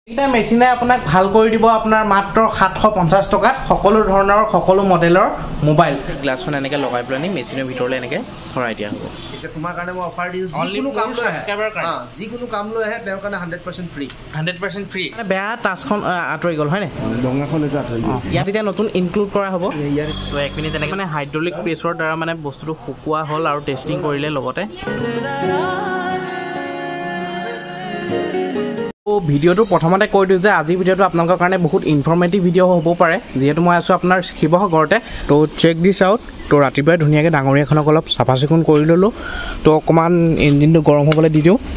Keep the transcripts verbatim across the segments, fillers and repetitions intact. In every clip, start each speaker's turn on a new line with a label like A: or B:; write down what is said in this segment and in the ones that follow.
A: এটা মেচিনে আপোনাক ভাল কৰি দিব আপোনাৰ মাত্ৰ সাতশ পঞ্চাছ টকাত সকলো ধৰণৰ সকলো মডেলৰ মোবাইল গ্লাছখন এনেকৈ লগাই পেলানি মেচিনৰ ভিতৰলৈ এনেকৈ ভৰাই দিয়া হ'ব।
B: এতিয়া তোমাৰ কাৰণে মই অফাৰ দিছোঁ, যিকোনো কাম লৈ আহে যিকোনো কাম লৈ আহে তেওঁৰ কাৰণে hundred percent free
A: hundred percent free বেয়া টাচখন আঁতৰি গ'ল হয়নে?
B: ডঙাখন এইটো আঁতৰি গ'ল।
A: ইয়াত এতিয়া নতুন ইনক্লুড কৰা হ'ব। তো এক মিনিট এনেকৈ মানে হাইড্ৰলিক প্ৰেছৰ দ্বাৰা মানে বস্তুটো শুকোৱা হ'ল আৰু টেষ্টিং কৰিলে লগতে। ভিডিঅ'টো প্ৰথমতে কৈ দিওঁ যে আজিৰ ভিডিঅ'টো আপোনালোকৰ কাৰণে বহুত ইনফৰ্মেটিভ ভিডিঅ' হ'ব পাৰে, যিহেতু মই আছোঁ আপোনাৰ শিৱসাগৰতে। তো চেক দিছ আউট। তো ৰাতিপুৱাই ধুনীয়াকৈ ডাঙৰীয়াখনক অলপ চাফা চিকুণ কৰি ল'লোঁ। তো অকণমান ইঞ্জিনটো গৰম হ'বলৈ দি দিওঁ।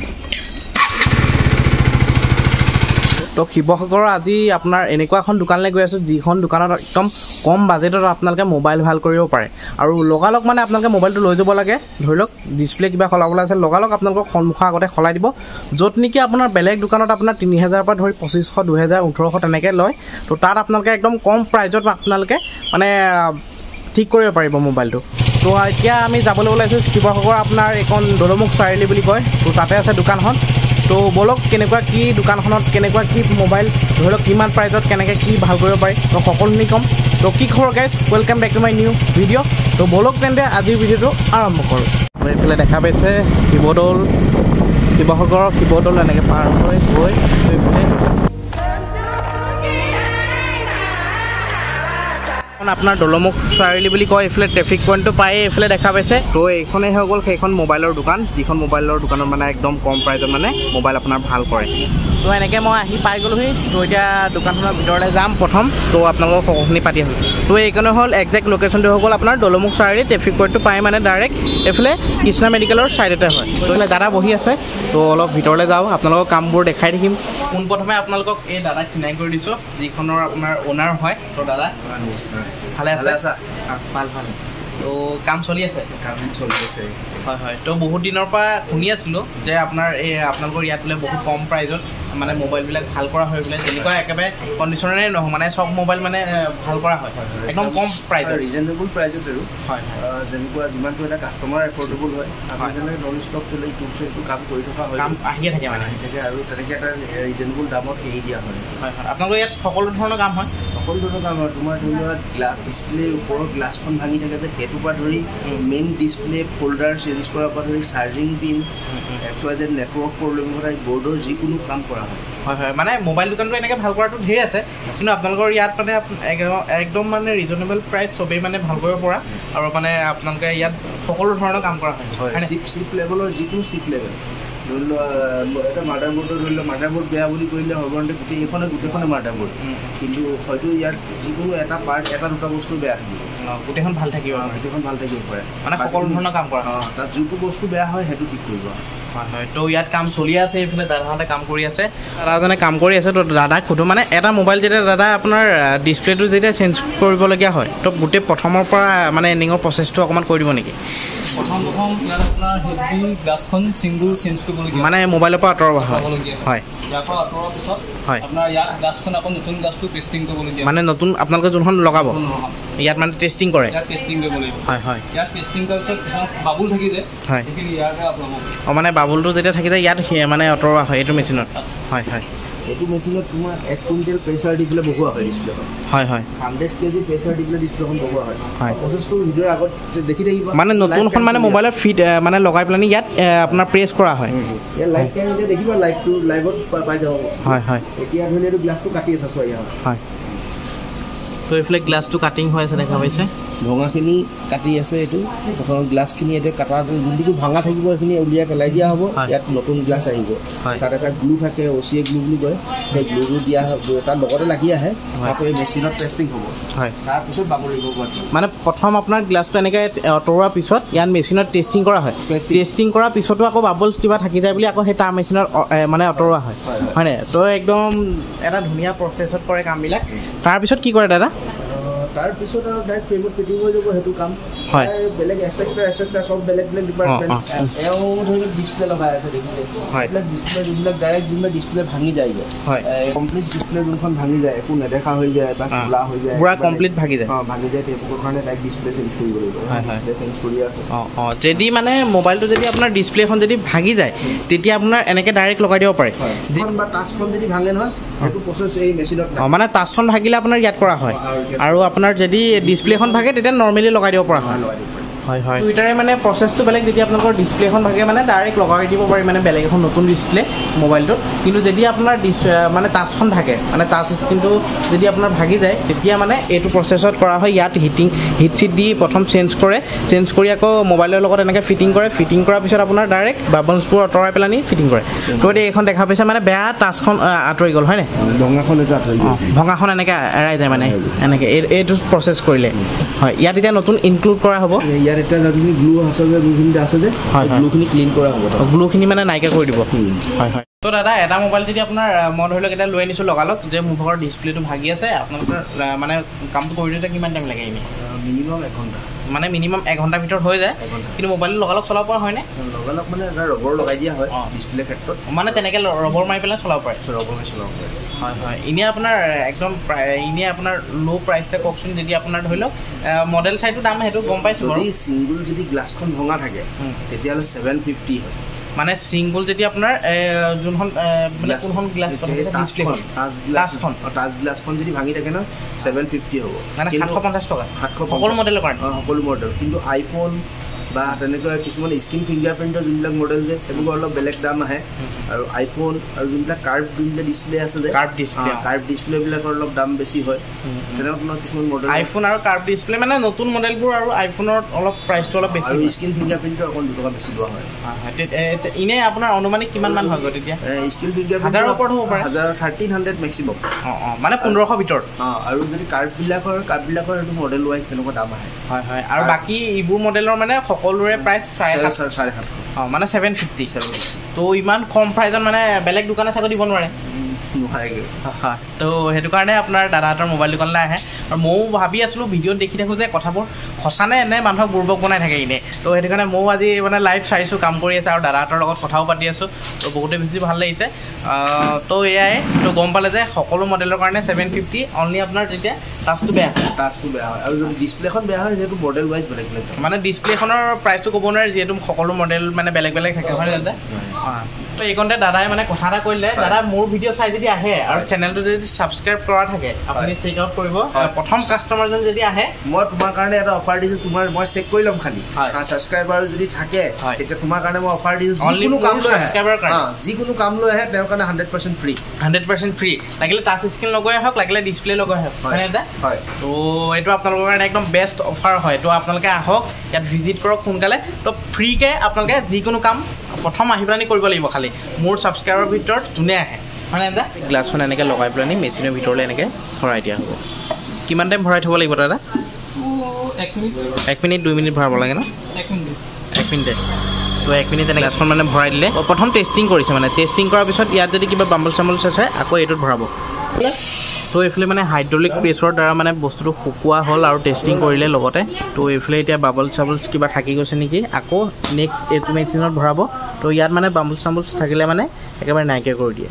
A: তো শিৱসাগৰৰ আজি আপোনাৰ এনেকুৱা এখন দোকানলৈ গৈ আছোঁ যিখন দোকানত একদম কম বাজেটত আপোনালোকে মোবাইল ভাল কৰিব পাৰে আৰু লগালগ মানে আপোনালোকে মোবাইলটো লৈ যাব লাগে। ধৰি লওক ডিছপ্লে কিবা সলাবলৈ আছে লগালগ আপোনালোকৰ সন্মুখৰ আগতে সলাই দিব, য'ত নেকি আপোনাৰ বেলেগ দোকানত আপোনাৰ তিনি হাজাৰৰ পৰা ধৰি পঁচিছশ দুহেজাৰ ওঠৰশ তেনেকৈ লয়। তো তাত আপোনালোকে একদম কম প্ৰাইজত আপোনালোকে মানে ঠিক কৰিব পাৰিব মোবাইলটো। তো এতিয়া আমি যাবলৈ ওলাইছোঁ শিৱসাগৰ আপোনাৰ এইখন দলমুখ চাৰিআলি বুলি কয়। তো তাতে আছে দোকানখন। তো বলক কেনেকুৱা কি দোকানখনত কেনেকুৱা কি মোবাইল ধৰি লওক কিমান প্ৰাইজত কেনেকৈ কি ভাল কৰিব পাৰি তো সকলোখিনি ক'ম। তো কি খবৰ guys, welcome back to my new video'. তো বলক তেন্তে আজিৰ ভিডিঅ'টো আৰম্ভ কৰোঁ। এইফালে দেখা পাইছে শিৱদৌল, শিৱসাগৰৰ শিৱদৌল এনেকৈ পাৰ হৈ গৈ এইফালে আপোনাৰ দলমুখ চাৰিআলি বুলি কয়। এইফালে ট্ৰেফিক পইণ্টটো পায়ে এইফালে দেখা পাইছে। তো এইখনেই হৈ গ'ল সেইখন মোবাইলৰ দোকান, যিখন মোবাইলৰ দোকানত মানে একদম কম প্ৰাইজত মানে মোবাইল আপোনাৰ ভাল কৰে। তো এনেকৈ মই আহি পাই গ'লোহি। তো এতিয়া দোকানখনৰ ভিতৰলৈ যাম প্ৰথম। তো আপোনালোকক সকলোখিনি পাতি আছোঁ। তো এইখনে হ'ল একজেক্ট লোকেশ্যনটো হৈ গ'ল আপোনাৰ দলমুখ চাৰিআলি। ট্ৰেফিক পইণ্টটো পাই মানে ডাইৰেক্ট এইফালে কৃষ্ণা মেডিকেলৰ ছাইডতে হয়। তো এইফালে দাদা বহি আছে। তো অলপ ভিতৰলৈ যাওঁ, আপোনালোকৰ কামবোৰ দেখাই থাকিম। পোনপ্ৰথমে আপোনালোকক এই দাদাক চিনাকি কৰি দিছোঁ, যিখনৰ আপোনাৰ অ'নাৰ হয়। তো দাদা
B: নমস্কাৰ,
A: ভালে আছে? ভাল ভাল। তো কাম চলি আছে?
B: কাম চলি আছে।
A: হয় হয়। তো বহুত দিনৰ পৰা শুনি আছিলোঁ যে আপোনাৰ এই আপোনালোকৰ ইয়াত বোলে বহুত কম প্ৰাইজত মানে মোবাইলবিলাক ভাল কৰা হয় বোলে, তেনেকুৱা একেবাৰে কণ্ডিশ্যনেৰে নহয় মানে চব মোবাইল মানে ভাল কৰা হয় একদম কম প্ৰাইজত,
B: ৰিজনেবল প্ৰাইজত আৰু
A: হয়
B: যেনেকুৱা যিমানটো এটা কাষ্টমাৰ এফৰ্ডেবল হয়। আমি যেনেকৈ নন ষ্টপ চলে ইউটিউব চলিটো কাম কৰি থকা হয়,
A: কাম আহিয়ে থাকে মানে
B: আহি থাকে আৰু তেনেকৈ এটা ৰিজনেবল দামত এৰি দিয়া হয়।
A: হয় হয়। আপোনালোকৰ ইয়াত সকলো ধৰণৰ কাম হয়? সকলো
B: ধৰণৰ কাম হয়। তোমাৰ ধৰি লোৱা গ্লাছ ডিছপ্লে ওপৰৰ গ্লাছখন ভাঙি থাকে যে সেইটোৰ পৰা ধৰি মেইন ডিছপ্লে ফ'ল্ডাৰ চেঞ্জ কৰাৰ পৰা ধৰি charging pin X Y Z network problem কৰা বৰ্ডৰ যিকোনো কাম কৰা হয়।
A: হয় হয়। মানে মোবাইল দোকানটো এনেকৈ ভাল কৰাটো ধেৰ আছে, কিন্তু আপোনালোকৰ ইয়াত মানে একদম মানে ৰিজনেবল প্ৰাইচ চবেই মানে ভাল কৰিব পৰা আৰু মানে আপোনালোকে ইয়াত সকলো ধৰণৰ কাম কৰা হয়।
B: চিপ চিপ লেভেলৰ যিকোনো চিপ লেভেল ধৰি লোৱা এটা মাডাৰ বৰ্ডৰ ধৰি লোৱা মাডাৰ বৰ্ড বেয়া বুলি কৰিলে সৰ্বসাধাৰণতে গোটেই এইখনে গোটেইখনে মাডাৰ বৰ্ড, কিন্তু হয়তো ইয়াত যিকোনো এটা পাৰ্ট এটা দুটা বস্তু বেয়া থাকিব,
A: গোটেইখন ভাল থাকিব
B: গোটেইখন ভাল থাকিব পাৰে
A: মানে সকলো ধৰণৰ কাম কৰা হয়।
B: তাত যোনটো বস্তু বেয়া হয় সেইটো ঠিক কৰিব।
A: হয় হয়। তো ইয়াত কাম চলি আছে, এইফালে দাদাহঁতে কাম কৰি আছে, দাদাজনে কাম কৰি আছে। তো দাদাক সোধোঁ মানে এটা মোবাইল যেতিয়া দাদা আপোনাৰ ডিছপ্লেটো যেতিয়া চেঞ্জ কৰিবলগীয়া হয় তো গোটেই প্ৰথমৰ পৰা মানে এণ্ডিঙৰ প্ৰচেছটো অকণমান কৰি দিব নেকি?
C: প্ৰথম প্ৰথম ইয়াত আপোনাৰ হেডফোন গ্লাছখন ছিংগুল চেঞ্জ কৰিবলগীয়া
A: মানে মোবাইলৰ পৰা আঁতৰাব হয়। হয়।
C: ইয়াৰ পৰা আঁতৰোৱাৰ পিছত
A: হয়
C: আপোনাৰ ইয়াত গ্লাছখন আকৌ নতুন গ্লাছটো টেষ্টিং কৰিবলগীয়া
A: মানে নতুন আপোনালোকে যোনখন লগাব ইয়াত মানে টেষ্টিং কৰে?
C: ইয়াত টেষ্টিং কৰিব লাগিব।
A: হয় হয়।
C: ইয়াত টেষ্টিং কৰাৰ পিছত কিছুমান বাবুল থাকি যায়,
A: হয়
C: সেইখিনি ইয়াতে আঁতৰাব।
A: অঁ মানে বাবুলটো যেতিয়া থাকি যায় ইয়াত মানে আঁতৰোৱা হয় এইটো মেচিনত? হয় হয়।
B: এইটো মেচিনত তোমাৰ এক কুইণ্টেল প্ৰেছাৰ দি পেলাই বহোৱা হয় ডিছপ্লেখন।
A: হয় হয়।
B: হাণ্ড্ৰেড কেজি প্ৰেছাৰ দি পেলাই ডিছপ্লেখন বহোৱা হয়।
A: হয়।
B: প্ৰচেছটো ভিডিঅ'ৰ আগত দেখি থাকিব।
A: মানে নতুনখন মানে মোবাইলত ফিট মানে লগাই পেলাই ইয়াত আপোনাৰ প্ৰেছ কৰা হয়।
B: ইয়াত লাইভ টাইম এতিয়া দেখিবা লাইভটো লাইভত পাই যাব।
A: হয় হয়।
B: এতিয়া ধৰি লওক এইটো গ্লাছটো কাটি আছে চোৱা ইয়াত।
A: হয়। তো এইফালে গ্লাছটো কাটিং হৈ আছে দেখা পাইছে,
B: ভঙাখিনি কাটি আছে। এইটো প্ৰথম গ্লাছখিনি এতিয়া কাটা যোনটো ভাঙা থাকিব সেইখিনি উলিয়াই পেলাই দিয়া হ'ব। ইয়াত নতুন গ্লাছ আহিব, তাত এটা গ্লু থাকে, অ চি এ গ্লু বুলি কয়, সেই গ্লুটো দিয়া তাৰ লগতে লাগি আহে, আকৌ এই মেচিনত টেষ্টিং হ'ব। হয়। তাৰপিছত বাবুল দিব পৰা মানে
A: প্ৰথম আপোনাৰ গ্লাছটো এনেকৈ আঁতৰোৱাৰ পিছত ইয়াত মেচিনত টেষ্টিং কৰা হয়, টেষ্টিং কৰাৰ পিছতো আকৌ বাবলছ কিবা থাকি যায় বুলি আকৌ সেই তাৰ মেচিনত মানে আঁতৰোৱা হয় হয়নে? তো একদম এটা ধুনীয়া প্ৰচেছত কৰে কামবিলাক। তাৰপিছত কি কৰে দাদা?
B: তাৰ পিছত আৰু ডাইৰেক্ট ফ্ৰেমত ফিটিং হৈ যাব সেইটো কাম
A: হয়
B: বেলেগ এক্সেক্টৰ এক্সেক্টৰ সব বেলেগ বেলেগ ডিপাৰ্টমেণ্ট এও ধৰি লওক ডিছপ্লে লগাই আছে দেখিছে এইবিলাক ডিছপ্লে যোনবিলাক ডাইৰেক্ট যোনবিলাক ডিছপ্লে ভাঙি যায়গৈ কমপ্লিট ডিছপ্লে যোনখন ভাঙি যায় একো নেদেখা হৈ যায় বা খোলা হৈ যায়
A: পুৰা কমপ্লিট ভাঙি যায়
B: অঁ ভাঙি যায় সেইবোৰৰ কাৰণে ডাইৰেক্ট ডিছপ্লে চেঞ্জ কৰিব লাগিব ডিছপ্লে চেঞ্জ কৰি আছে
A: অঁ অঁ যদি মানে মোবাইলটো যদি আপোনাৰ ডিছপ্লেখন যদি ভাঙি যায় তেতিয়া আপোনাৰ এনেকৈ ডাইৰেক্ট লগাই দিব পাৰে
B: বা টাচখন যদি ভাঙে নহয় সেইটো প্ৰচেছ এই মেচিনত
A: অঁ মানে টাচখন ভাগিলে আপোনাৰ ইয়াত কৰা হয় আৰু আপোনাৰ যদি ডিছপ্লেখন ভাগে তেতিয়া নৰ্মেলি লগাই দিব পৰা হয় হয় হয় টুইটাৰে মানে প্ৰচেছটো বেলেগ যেতিয়া আপোনালোকৰ ডিছপ্লেখন ভাগে মানে ডাইৰেক্ট লগাই দিব পাৰি মানে বেলেগ এখন নতুন ডিছপ্লে মোবাইলটোত কিন্তু যদি আপোনাৰ ডিছ মানে টাচখন থাকে মানে টাচ স্ক্ৰীনটো যদি আপোনাৰ ভাগি যায় তেতিয়া মানে এইটো প্ৰচেছত কৰা হয় ইয়াত হিটিং হিট চিট দি প্ৰথম চেঞ্জ কৰে চেঞ্জ কৰি আকৌ মোবাইলৰ লগত এনেকৈ ফিটিং কৰে ফিটিং কৰাৰ পিছত আপোনাৰ ডাইৰেক্ট বাবলছবোৰ আঁতৰাই পেলাই নি ফিটিং কৰে তো এতিয়া এইখন দেখা পাইছে মানে বেয়া টাচখন আঁতৰি গ'ল হয়নে
B: ভঙাখন এইটো আঁতৰি গ'ল
A: ভঙাখন এনেকৈ এৰাই যায় মানে এনেকৈ এইটো প্ৰচেছ কৰিলে হয় ইয়াত এতিয়া নতুন ইনক্লুড কৰা হ'ব
B: ইয়াত এতিয়া যোনখিনি গ্লু আছে যে যোনখিনি আছে যে গ্লুখিনি ক্লিন কৰা হ'ব
A: গ্লুখিনি মানে নাইকিয়া কৰি দিব হয় হয় তো দাদা এটা মোবাইল যদি আপোনাৰ মই ধৰি লওক এতিয়া লৈ আনিছোঁ লগালগ যে মোৰ ভাগৰ ডিছপ্লেটো ভাগি আছে আপোনালোকৰ মানে কামটো কৰি দিওঁতে কিমান টাইম লাগে এনেই
B: মিনিমাম এঘণ্টা
A: মানে মিনিমাম এঘণ্টাৰ ভিতৰত হৈ যায় কিন্তু মোবাইলটো লগালগ চলাব পৰা হয়নে
B: লগালগ মানে এটা ৰবৰ লগাই দিয়া হয় ডিছপ্লে ক্ষেত্ৰত
A: মানে তেনেকৈ ৰবৰ মাৰি পেলাই চলাব পাৰে
B: ৰবৰ মাৰি চলাব পাৰে
A: হয় হয় এনেই আপোনাৰ একদম এনেই আপোনাৰ ল' প্ৰাইচটা কওকচোন যদি আপোনাৰ ধৰি লওক মডেল চাইটো দাম সেইটো গম পাইছোঁ
B: যদি ছিংগুল যদি গ্লাছখন ভঙা থাকে তেতিয়াহ'লে ছেভেন ফিফটি হয়
A: মানে ছিংগুল যদি আপোনাৰ যোনখন মানে কোনখন গ্লাছ টাচখন
B: টাচ গ্লাছখন যদি ভাঙি থাকে ন ছেভেন ফিফটি হ'ব
A: মানে সাতশ পঞ্চাছ টকা
B: সাতশ
A: সকলো মডেলৰ কাৰণে
B: সকলো মডেল কিন্তু আইফোন বা তেনেকৈ কিছুমান স্ক্ৰীণ ফিংগাৰ প্ৰিণ্টৰ যোনবিলাক মডেল যে সেইবোৰ অলপ বেলেগ দাম আহে আৰু আইফোন আৰু যোনবিলাক কাৰ্ভ যোনবিলাক ডিছপ্লে আছে যে
A: কাৰ্ভ ডিছপ্লে
B: কাৰ্ভ ডিছপ্লেবিলাকৰ অলপ দাম বেছি হয় তেনেকুৱা কিছুমান মডেল
A: আইফোন আৰু কাৰ্ভ ডিছপ্লে মানে নতুন মডেলবোৰ আৰু আইফোনৰ অলপ প্ৰাইচটো অলপ বেছি
B: আৰু স্ক্ৰীণ ফিংগাৰ প্ৰিণ্টৰ অকণ দুটকা বেছি লোৱা হয়
A: এনেই আপোনাৰ অনুমানিক কিমান মান হয় গৈ তেতিয়া
B: স্ক্ৰীণ ফিংগাৰ
A: হাজাৰৰ ওপৰত হ'ব পাৰে
B: হাজাৰ থাৰ্টিন হাণ্ড্ৰেড মেক্সিমাম
A: অঁ অঁ মানে পোন্ধৰশ ভিতৰত
B: অঁ আৰু যদি কাৰ্ভবিলাকৰ কাৰ্ভবিলাকৰ সেইটো মডেল ৱাইজ তেনেকুৱা দাম আহে
A: হয় হয় আৰু বাকী এইবোৰ মডেলৰ মানে সকলোৰে প্ৰাইচ চাৰে সাত
B: চাৰে সাতশ
A: অঁ মানে ছেভেন ফিফটি ছেভেন তো ইমান কম প্ৰাইজত মানে বেলেগ দোকানে চাগৈ দিব নোৱাৰে
B: নোৱাৰেগৈ
A: হয় তো সেইটো কাৰণে আপোনাৰ দাদাহঁতৰ মোবাইল দোকানলৈ আহে আৰু ময়ো ভাবি আছিলোঁ ভিডিঅ'ত দেখি থাকোঁ যে কথাবোৰ সঁচানে এনে মানুহক বুৰ্বক বনাই থাকে এনেই তো সেইটো কাৰণে ময়ো আজি মানে লাইভ চাইছোঁ কাম কৰি আছে আৰু দাদাহঁতৰ লগত কথাও পাতি আছোঁ তো বহুতেই বেছি ভাল লাগিছে তো এয়াই তো গম পালে যে সকলো মডেলৰ কাৰণে ছেভেন ফিফটি অনলি আপোনাৰ তেতিয়া টাচটো বেয়া
B: টাচটো বেয়া হয় আৰু যদি ডিছপ্লেখন বেয়া হয় যিহেতু মডেল ৱাইজ বেলেগ বেলেগ
A: মানে ডিছপ্লেখনৰ প্ৰাইচটো ক'ব নোৱাৰে যিহেতু সকলো মডেল মানে বেলেগ বেলেগ থাকে হয় দাদা অঁ তো এইকণতে দাদাই মানে কথা এটা কৰিলে দাদা মোৰ ভিডিঅ' চাই যদি আহে আৰু চেনেলটো যদি ছাবস্ক্ৰাইব কৰা থাকে আপুনি চেক আউট কৰিব প্ৰথম কাষ্টমাৰজন যদি আহে
B: মই তোমাৰ কাৰণে এটা অফাৰ দিছোঁ তোমাৰ মই চেক কৰি ল'ম খালি ছাবস্ক্ৰাইবাৰ যদি থাকে তেতিয়া তোমাৰ কাৰণে মই অফাৰ দিছোঁ যিকোনো কাম লৈ আহে যিকোনো কাম লৈ আহে তেওঁৰ কাৰণে hundred percent free
A: hundred percent free লাগিলে টাচ স্ক্ৰীণ লগাই আহক লাগিলে ডিছপ্লে লগাই আহক হয় দাদা
B: হয়
A: তো এইটো আপোনালোকৰ কাৰণে একদম বেষ্ট অফাৰ হয় তো আপোনালোকে আহক ইয়াত ভিজিট কৰক সোনকালে তো ফ্ৰীকৈ আপোনালোকে যিকোনো কাম প্ৰথম আহি পেলাই কৰিব লাগিব খালি মোৰ ছাবস্ক্ৰাইবাৰৰ ভিতৰত যোনে আহে হয় দাদা গ্লাছখন এনেকৈ লগাই পেলাই মেচিনৰ ভিতৰলৈ এনেকৈ ভৰাই দিয়া হ'ব কিমান টাইম ভৰাই থ'ব লাগিব দাদা এক মিনিট দুই মিনিট ভৰাব লাগে ন এক মিনিটে তো এক মিনিট এনেকৈ গ্লাছখন মানে ভৰাই দিলে প্ৰথম টেষ্টিং কৰিছে মানে টেষ্টিং কৰাৰ পিছত ইয়াত যদি কিবা বাম্বল চাম্বলছ আছে আকৌ এইটোত ভৰাব তো এইফালে মানে হাইড্ৰলিক প্ৰেছৰ দ্বাৰা মানে বস্তুটো শুকোৱা হ'ল আৰু টেষ্টিং কৰিলে লগতে তো এইফালে এতিয়া বাবল চাবলছ কিবা থাকি গৈছে নেকি আকৌ নেক্সট এইটো মেচিনত ভৰাব তো ইয়াত মানে বাম্বল চাম্বলছ থাকিলে মানে একেবাৰে নাইকিয়া কৰি দিয়ে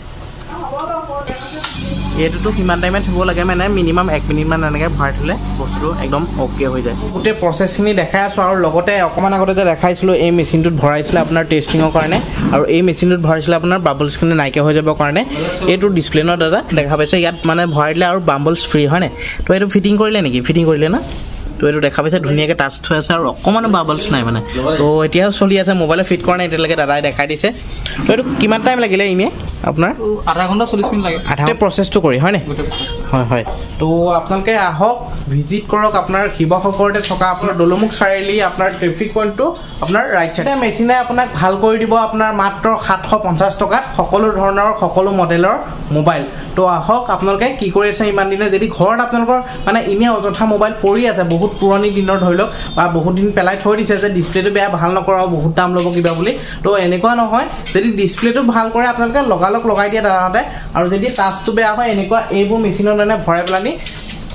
A: এইটোতো কিমান টাইমত থ'ব লাগে মানে মিনিমাম এক মিনিটমান এনেকৈ ভৰাই থ'লে বস্তুটো একদম অ'কে হৈ যায় গোটেই প্ৰচেছখিনি দেখাই আছোঁ আৰু লগতে অকণমান আগতে যে দেখাইছিলোঁ এই মেচিনটোত ভৰাইছিলে আপোনাৰ টেষ্টিঙৰ কাৰণে আৰু এই মেচিনটোত ভৰাইছিলে আপোনাৰ বাবলছখিনি নাইকিয়া হৈ যাবৰ কাৰণে এইটো ডিছপ্লে ন দাদা দেখা পাইছে ইয়াত মানে ভৰাই দিলে আৰু বাম্বলছ ফ্ৰী হয়নে তো এইটো ফিটিং কৰিলে নেকি ফিটিং কৰিলে না তো এইটো দেখা পাইছে ধুনীয়াকৈ টাচ থৈ আছে আৰু অকণমানো বাবলছ নাই মানে তো এতিয়াও চলি আছে মোবাইলত ফিট কৰা নাই এতিয়ালৈকে দাদাই দেখাই দিছে তো এইটো কিমান টাইম লাগিলে এনেই আপোনাৰ
C: আধা ঘণ্টা চল্লিছ মিনিট লাগে
A: আধা প্ৰচেছটো কৰি হয়নে হয় হয় তো আপোনালোকে আহক ভিজিট কৰক আপোনাৰ শিৱসাগৰতে থকা আপোনাৰ দলমুখ চাৰিআলি আপোনাৰ ট্ৰেফিক পইণ্টটো আপোনাৰ ৰাইট চাইডে মেচিনে আপোনাক ভাল কৰি দিব আপোনাৰ মাত্ৰ সাতশ পঞ্চাছ টকাত সকলো ধৰণৰ সকলো মডেলৰ মোবাইল তো আহক আপোনালোকে কি কৰি আছে ইমান দিনে যদি ঘৰত আপোনালোকৰ মানে এনেই অযথা মোবাইল পৰি আছে বহুত পুৰণি দিনৰ ধৰি লওক বা বহুত দিন পেলাই থৈ দিছে যে ডিছপ্লেটো বেয়া ভাল নকৰা বহুত দাম ল'ব কিবা বুলি তো এনেকুৱা নহয় যদি ডিছপ্লেটো ভাল কৰে আপোনালোকে লগালগ লগাই দিয়ে দাদাহঁতে আৰু যদি টাচটো বেয়া হয় এনেকুৱা এইবোৰ মেচিনত মানে ভৰাই পেলানি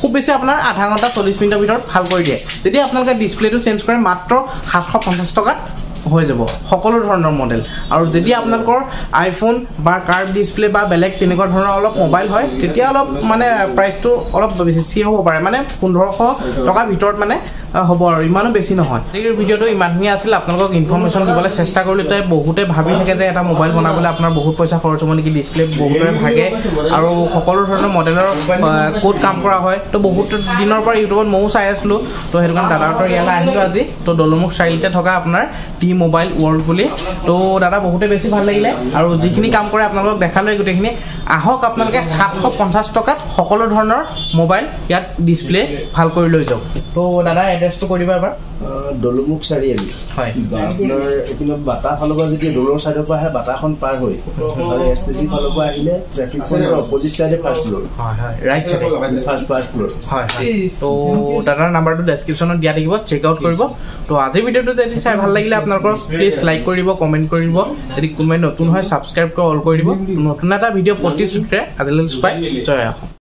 A: খুব বেছি আপোনাৰ আধা ঘণ্টা চল্লিছ মিনিটৰ ভিতৰত ভাল কৰি দিয়ে যদি আপোনালোকে ডিছপ্লেটো চেঞ্জ কৰে মাত্ৰ সাতশ পঞ্চাছ টকাত হৈ যাব সকলো ধৰণৰ মডেল আৰু যদি আপোনালোকৰ আইফোন বা কাৰ্ভ ডিছপ্লে বা বেলেগ তেনেকুৱা ধৰণৰ অলপ মোবাইল হয় তেতিয়া অলপ মানে প্ৰাইচটো অলপ বেছি হ'ব পাৰে মানে পোন্ধৰশ টকাৰ ভিতৰত মানে হ'ব আৰু ইমানো বেছি নহয় আজিৰ ভিডিঅ'টো ইমানখিনি আছিল আপোনালোকক ইনফৰমেশ্যন দিবলৈ চেষ্টা কৰিলোঁ তাই বহুতে ভাবি থাকে যে এটা মোবাইল বনাবলৈ আপোনাৰ বহুত পইচা খৰচ হ'ব নেকি ডিছপ্লে বহুতৰে ভাগে আৰু সকলো ধৰণৰ মডেলৰ ক'ত কাম কৰা হয় তো বহুত দিনৰ পৰা ইউটিউবত ময়ো চাই আছিলোঁ তো সেইটো কাৰণে দাদাহঁতৰ ইয়ালৈ আহিলোঁ আজি তো দলমুখ চাৰিআলিতে থকা আপোনাৰ টি মোবাইল ৱৰ্ল্ড বুলি তো দাদা বহুতে বেছি ভাল লাগিলে আৰু যিখিনি কাম কৰে আপোনালোকক দেখালৈ গোটেইখিনি আহক আপোনালোকে সাতশ পঞ্চাছ টকাত সকলো ধৰণৰ মোবাইল ইয়াত ডিছপ্লে ভাল কৰি লৈ যাওক তো দাদা এড্ৰেছটো কৈ দিবা এবাৰ
B: দলমুখ চাৰিআলি
A: হয়
B: আপোনাৰ এইপিনে বাটা ফালৰ পৰা যেতিয়া দলৰ চাইডৰ পৰা আহে বাটাখন পাৰ হৈ আৰু এছ টি চি ফালৰ পৰা আহিলে ট্ৰেফিক পইণ্টৰ অপজিট চাইডে ফাৰ্ষ্ট ফ্ল'ৰ
A: হয় হয় ৰাইট চাইডে
B: ফাৰ্ষ্ট ফাৰ্ষ্ট ফ্ল'ৰ
A: হয় তো দাদাৰ নাম্বাৰটো ডেছক্ৰিপশ্যনত দিয়া থাকিব চেক আউট কৰিব তো আজিৰ ভিডিঅ'টো যদি চাই ভাল লাগিলে আপোনালোকৰ প্লিজ লাইক কৰি দিব কমেণ্ট কৰি দিব যদি কোনোবাই নতুন হয় ছাবস্ক্ৰাইব কৰি অল কৰি দিব নতুন এটা ভিডিঅ' প্ৰতিশ্ৰুতিৰে আজিলৈ পাই জয় অসম।